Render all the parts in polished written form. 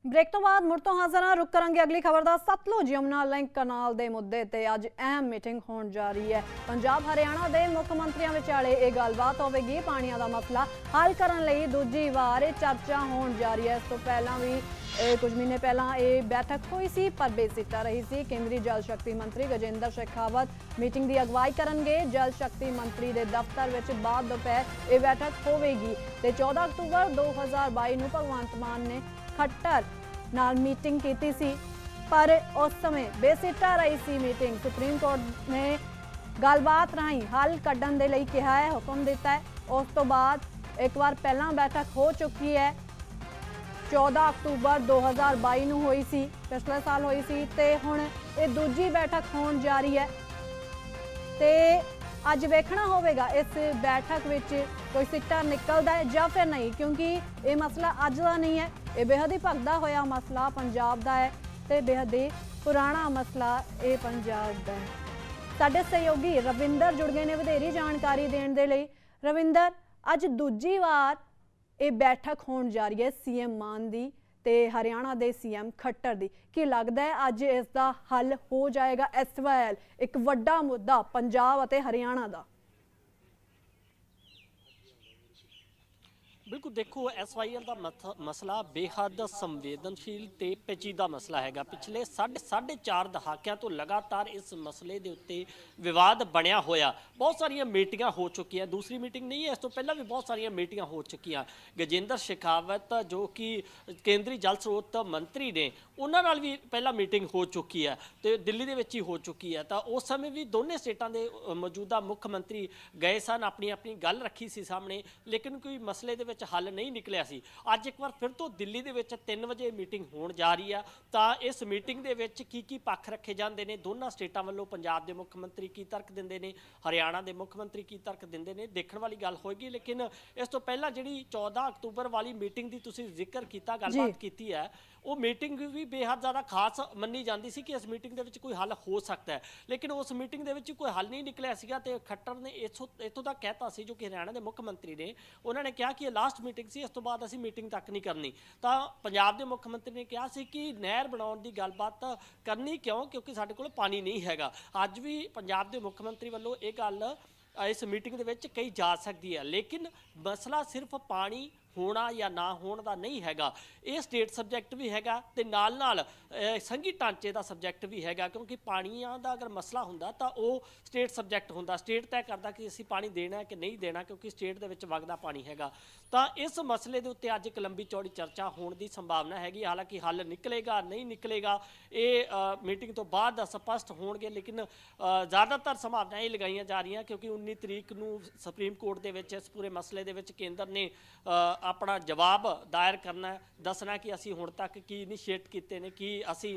Break तो बाद मुड़ तो हाजिर हाँ। रुक करांगे अगली खबर का। सतलुज यमुना लिंक कनाल के मुद्दे ते अज अहम मीटिंग होने जा रही है। पंजाब हरियाणा के मुख मंत्रियों विचाले ये गलबात होगी। पानिया का मसला हल करने लई दूजी वार चर्चा होने जा रही है। इस तो पहला भी कुछ महीने पहला ये बैठक हुई सी पर बेसिटा रही सी। केंद्रीय जल शक्ति मंत्री गजेंद्र शेखावत मीटिंग की अगवाई करेंगे। जल शक्ति मंत्री के दफ्तर में बाद दोपहर ये बैठक होगी। 14 अक्तूबर 2022 को भगवंत मान ने खट्टर नाल मीटिंग की सी पर उस समय बेसिटा रही सी मीटिंग। सुप्रीम कोर्ट ने गलबात राही हल कढ़न दे लई कहा है, हुक्म दिता है। उस तो बाद एक बार पहला बैठक हो चुकी है, 14 अक्तूबर 2022 नूं होई सी, पिछले साल होई सी ते हुण ये दूजी बैठक होण जा रही है। ते अज वेखना होवेगा इस बैठक विच कोई सिट्टा निकलदा है या फिर नहीं, क्योंकि ये मसला अज का नहीं है। ये बेहद ही भगदा होया मसला पंजाब का है ते बेहद ही पुराना मसला ये पंजाब का है। साडे सहयोगी रविंदर जुड़ गए ने वधेरी जानकारी देने दे लई। रविंदर, अज दूजी वार ये बैठक होने जा रही है सीएम मान दी ते हरियाणा दे सीएम खट्टर दी। की लगता है अज इसका हल हो जाएगा? इस वाल एक वड्डा मुद्दा पंजाब अते हरियाणा का। बिल्कुल, देखो SYL का मसला बेहद संवेदनशील ते पेचीदा मसला है। पिछले साढ़े चार दहाकियां तो लगातार इस मसले के उत्ते विवाद बनया होया। बहुत सारिया मीटिंगां हो चुकी हैं, दूसरी मीटिंग नहीं है, इस तो पहला भी बहुत सारिया मीटिंगां हो चुकी। गजेंद्र शेखावत जो कि केंद्रीय जल स्रोत मंत्री ने, उन्हां नाल भी पहला मीटिंग हो चुकी है तो दिल्ली दे विच ही हो चुकी है। तो उस समय भी दोनों स्टेटां दे मौजूदा मुख मंत्री गए सन, अपनी अपनी गल रखी सी सामने, लेकिन कोई मसले दे हल नहीं निकलिया सी। अज एक बार फिर तो दिल्ली दे विच 3 वजे मीटिंग होने जा रही है। तो इस मीटिंग दे विच की पक्ष रखे जाते हैं, दोनों स्टेटां वल्लों पंजाब के मुख मंत्री की तर्क देंदे ने, हरियाणा के मुख मंत्री की तर्क देंदे ने, देखने वाली गल होएगी। लेकिन इस तो पहला जिहड़ी 14 अक्तूबर वाली मीटिंग की तुसीं जिक्र किया, गलबात की है, वो मीटिंग भी बेहद ज़्यादा खास मनी जाती सी कि इस मीटिंग दे विच कोई हल हो सकता है, लेकिन उस मीटिंग दे विच कोई हल नहीं निकलिया सीगा। ते खट्टर ने इत्थों तक कहता सी, जो कि हरियाणा के मुख मंत्री ने, उन्होंने कहा कि लास्ट मीटिंग सी, इस तो बाद असीं मीटिंग तक नहीं करनी। तो पंजाब के मुख मंत्री ने कहा सी कि नहर बनाउण दी गलबात करनी क्यों, क्योंकि साडे कोल पानी नहीं हैगा। अज भी पंजाब के मुख मंत्री वालों ये गल इस मीटिंग दे विच कही जा सकती है, लेकिन मसला सिर्फ पानी होना या ना होने का नहीं हैगा, ये स्टेट सबजैक्ट भी हैगा ते नाल नाल संघी ढांचे का सबजैक्ट भी हैगा। क्योंकि पानियां का अगर मसला हुंदा तां वो स्टेट सबजैक्ट हुंदा, स्टेट तय करदा कि असीं पानी देना है कि नहीं देना, क्योंकि स्टेट दे विच वगदा पानी हैगा। तां इस मसले दे उत्ते अज एक लंबी चौड़ी चर्चा होने की संभावना हैगी। हालांकि हल निकलेगा नहीं निकलेगा ये मीटिंग तो बाद स्पष्ट होणगे, लेकिन ज़्यादातर संभावना ये लगाईयां जा रही, क्योंकि 19 तरीक नूं सुप्रीम कोर्ट दे विच इस पूरे मसले दे विच केंद्र ने अपना जवाब दायर करना है, दसना कि असी हुण तक की इनिशिएट किए ने, कि असी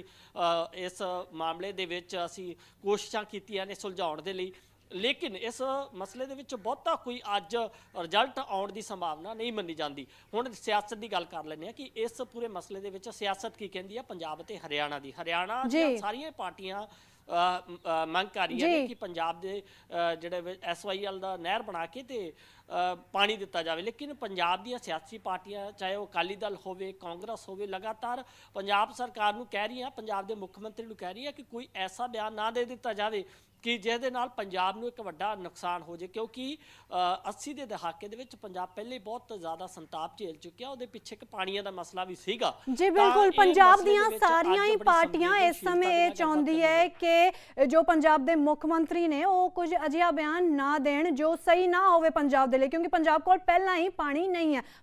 इस मामले दे विच असी कोशिशां कीतियां ने सुलझाउण दे लई। लेकिन इस मसले दे विच बहुता कोई अज रिजल्ट आउण दी संभावना नहीं मनी जाती। हुण सियासत की गल कर लैंदे आ कि इस पूरे मसले दे विच सियासत की कहंदी है पंजाब ते हरियाणा दी। हरियाणा दी सारियां पार्टियां मंग कर रही है कि पंजाब के जिहड़े SYL का नहर बना के ते पानी दिता जाए, लेकिन पंजाब दी सियासी पार्टियां, चाहे वो अकाली दल होवे, कांग्रेस होवे, लगातार पंजाब सरकार नूं कह रही है, पंजाब के मुख मंत्री नूं कह रही है कि कोई ऐसा बयान ना दे दिता जाए कि जिहदे नाल पंजाब नूं एक वड्डा नुकसान हो जाए। क्योंकि 80 के दहाके दे विच पंजाब पहले बहुत ज़्यादा संताप झेल चुकिया, उहदे पिछे एक पानियां दा मसला भी सीगा। जी बिल्कुल, पंजाब दीयां सारियां ही पार्टियां इस समय ये चाहुंदी है कि जो पंजाब दे मुख मंत्री ने वो कुछ अजिहा बयान ना देण जो सही ना होवे पंजाब दे लई, क्योंकि पंजाब कोल पहला ही पानी नहीं है।